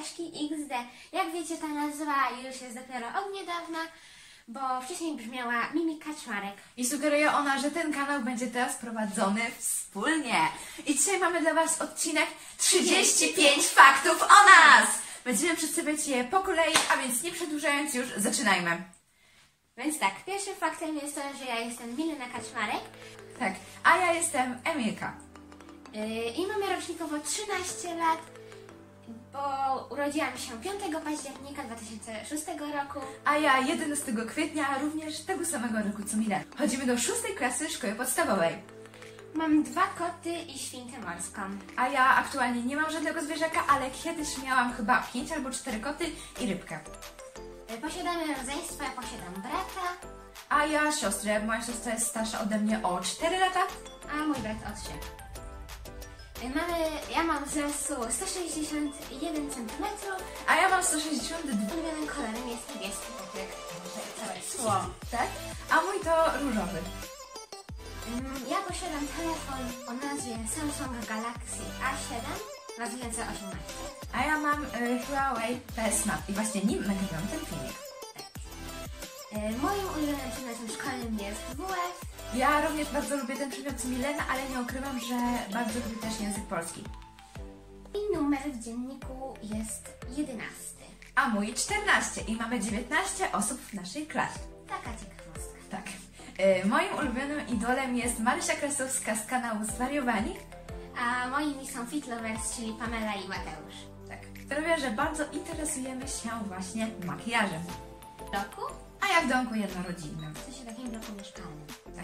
Aszki XD. Jak wiecie, ta nazwa już jest dopiero od niedawna, bo wcześniej brzmiała Mimi Kaczmarek. I sugeruje ona, że ten kanał będzie teraz prowadzony wspólnie. I dzisiaj mamy dla Was odcinek 35 faktów o nas! Będziemy przedstawiać je po kolei, a więc nie przedłużając już, zaczynajmy. Więc tak, pierwszym faktem jest to, że ja jestem Milena Kaczmarek. Tak, a ja jestem Emilka. I mamy rocznikowo 13 lat, bo urodziłam się 5 października 2006 roku. A ja 11 kwietnia, również tego samego roku co Milena. Chodzimy do 6 klasy szkoły podstawowej. Mam 2 koty i świnkę morską. A ja aktualnie nie mam żadnego zwierzaka, ale kiedyś miałam chyba 5 albo 4 koty i rybkę. Posiadamy rodzeństwo, ja posiadam brata. A ja siostrę. Moja siostra jest starsza ode mnie o 4 lata. A mój brat o 3. Ja mam wzrostu 161 cm. A ja mam 162. Ulubionym kolorem jest niebieski, tak jak całe sło. Tak? A mój to różowy. Ja posiadam telefon o nazwie Samsung Galaxy A7 2018. A ja mam Huawei PS Map i właśnie nim nagrywam ten filmik. Moim ulubionym przedmiotem szkolnym jest WF. Ja również bardzo lubię ten przedmiot co Milena, ale nie ukrywam, że bardzo lubię też język polski. I numer w dzienniku jest 11. A mój 14 i mamy 19 osób w naszej klasie. Taka ciekawostka. Tak. Moim ulubionym idolem jest Marysia Krasowska z kanału Zwariowani. A moimi są Fitlovers, czyli Pamela i Mateusz. Tak. Sprawia, że bardzo interesujemy się właśnie makijażem. W bloku? A ja w domku jednorodzinnym. W sensie takim bloku mieszkalnym. Tak.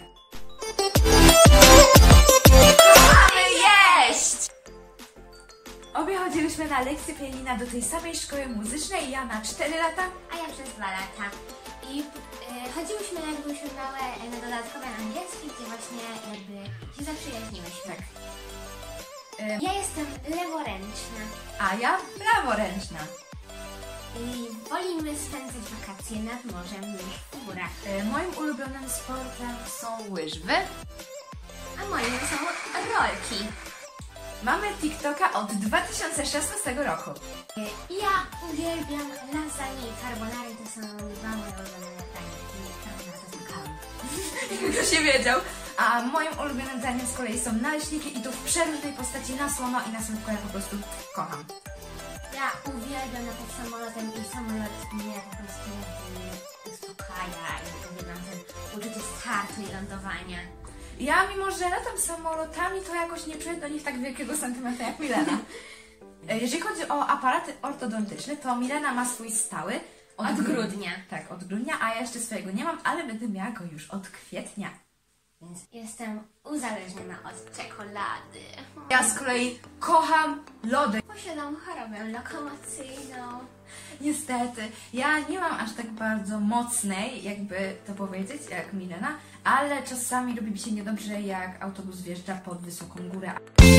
Mamy jeść! Obie chodziliśmy na lekcje pianina do tej samej szkoły muzycznej, ja na 4 lata. A ja przez 2 lata. I chodziłyśmy, jak byłyśmy małe, na dodatkowe angielski, gdzie właśnie jakby się zaprzyjaźniłyśmy. Tak. Ja jestem leworęczna. A ja praworęczna. I wolimy spędzać wakacje nad morzem niż w górach. Moim ulubionym sportem są łyżwy. A moim są rolki. Mamy TikToka od 2016 roku. Ja uwielbiam lasagne i carbonary, to są 2 moje ulubione dania. I carbonara to jest makaron. Kto się wiedział. A moim ulubionym daniem z kolei są naleśniki i to w przeróżnej postaci na słono i na słodko, ja po prostu kocham. Ja uwielbiam latać samolotem i samolot mnie po prostu uspokaja i uwielbiam ten uczucie startu i lądowania. Ja mimo, że latam samolotami, to jakoś nie czuję do nich tak wielkiego sentymentu jak Milena. Jeżeli chodzi o aparaty ortodontyczne, to Milena ma swój stały Od grudnia. Tak, od grudnia, a ja jeszcze swojego nie mam, ale będę miała go już od kwietnia. Więc jestem uzależniona od czekolady. Ja z kolei kocham lody. Posiadam chorobę lokomocyjną. Niestety, ja nie mam aż tak bardzo mocnej, jakby to powiedzieć, jak Milena, ale czasami robi mi się niedobrze, jak autobus wjeżdża pod wysoką górę.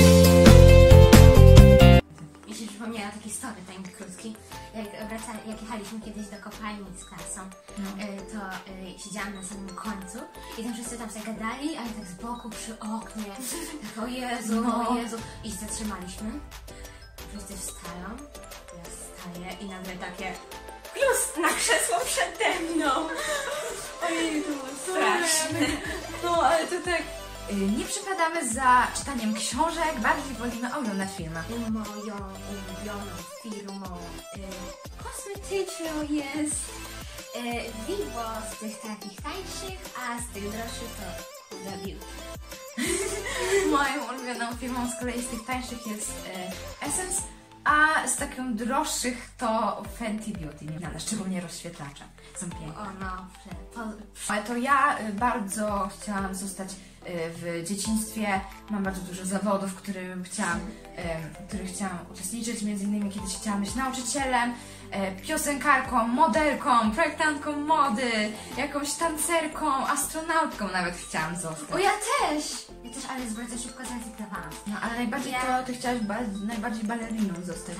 Mi się przypomniała taki story time krótki. Jak jechaliśmy kiedyś do kopalni z klasą, to siedziałam na samym końcu i tam wszyscy tam sobie gadali, ale tak z boku przy oknie. Tak, o Jezu, o Jezu. I się zatrzymaliśmy. Wszyscy wstają, ja wstaję i nagle takie plus na krzesło przede mną. Ojej, to było straszne. No, ale to tak... Nie przypadamy za czytaniem książek, bardziej wolimy oglądać filmy. Moją ulubioną firmą kosmetyczną jest Vivo z tych takich tańszych, a z tych droższych to The Beauty. Moją ulubioną firmą z kolei z tych tańszych jest Essence, a z taką droższych to Fenty Beauty, ale szczególnie rozświetlacze. Są piękne. O no, Ale to ja bardzo chciałam zostać w dzieciństwie. Mam bardzo dużo zawodów, w których chciałam uczestniczyć. Między innymi kiedyś chciałam być nauczycielem, piosenkarką, modelką, projektantką mody, jakąś tancerką, astronautką nawet chciałam zostać. O, ja też! Ja też, ale bardzo szybko zrezygnowałam. No, ale najbardziej to ty chciałaś najbardziej baleriną zostać.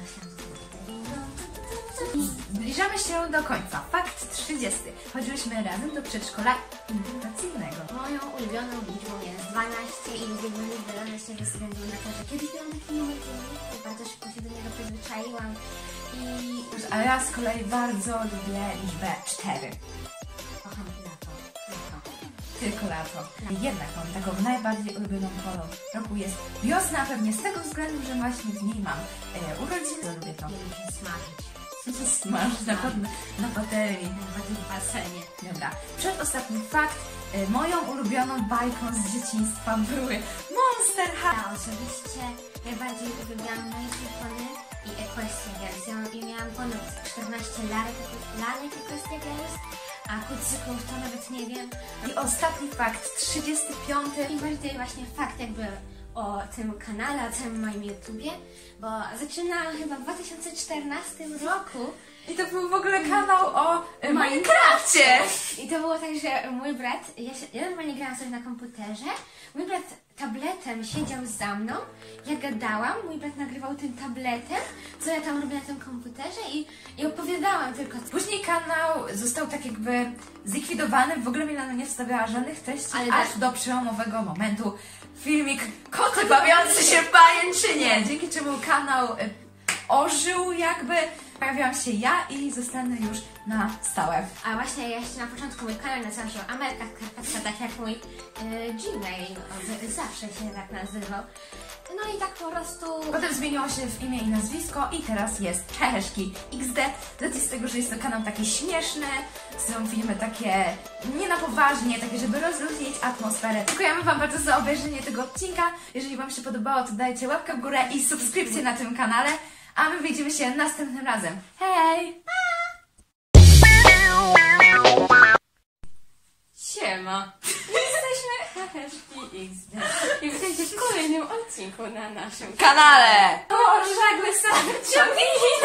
Zbliżamy się do końca. Fakt 30. Chodziliśmy razem do przedszkola integracyjnego. Moją ulubioną liczbą jest 12 i lubię liczbę 12 ze względu na to, że kiedyś miałam taki numer dzienniku, bardzo szybko się do niego przyzwyczaiłam a ja z kolei bardzo lubię liczbę 4. Kocham lato. Tylko lato. Jednak mam taką najbardziej ulubioną porą roku jest wiosna, pewnie z tego względu, że właśnie w niej mam urodziny. Lubię to. Lubię się smażyć. Smażyć na patelni. W basenie. Dobra. Przedostatni fakt. Moją ulubioną bajką z dzieciństwa były Monster High. Ja osobiście najbardziej uwielbiałam Magic Pony i Equestria Girls. I miałam ponad 14 lalek Equestria Girls, a kucyków to nawet nie wiem. I ostatni fakt, 35. I bardziej właśnie fakt jakby o tym kanale, o całym moim YouTubie, bo zaczynałam chyba w 2014 roku. I to był w ogóle kanał o Minecrafcie. I to było tak, że mój brat, ja normalnie grałam sobie na komputerze, mój brat tabletem siedział za mną, ja gadałam, mój brat nagrywał tym tabletem, co ja tam robię na tym komputerze i opowiadałam tylko. Później kanał został tak jakby zlikwidowany, w ogóle Milena nie wstawiała żadnych treści, Ale aż do przełomowego momentu filmik Koty bawiący się w pajęczynie, dzięki czemu kanał ożył jakby. Pojawiłam się ja i zostanę już na stałe. A właśnie jeszcze na początku mój kanał nazywał się Amelka Karpacka, tak jak mój Gmail, zawsze się tak nazywał. No i tak po prostu... Potem zmieniło się w imię i nazwisko i teraz jest Czeheszki XD. Z racji z tego, że jest to kanał taki śmieszny, są filmy takie nie na poważnie, takie żeby rozluźnić atmosferę. Dziękujemy Wam bardzo za obejrzenie tego odcinka. Jeżeli Wam się podobało, to dajcie łapkę w górę i subskrypcję na tym kanale. A my widzimy się następnym razem. Hej! Siema! Jesteśmy Czeheszki XD i witajcie w kolejnym odcinku na naszym Kanale! O, żagle same ciągnij!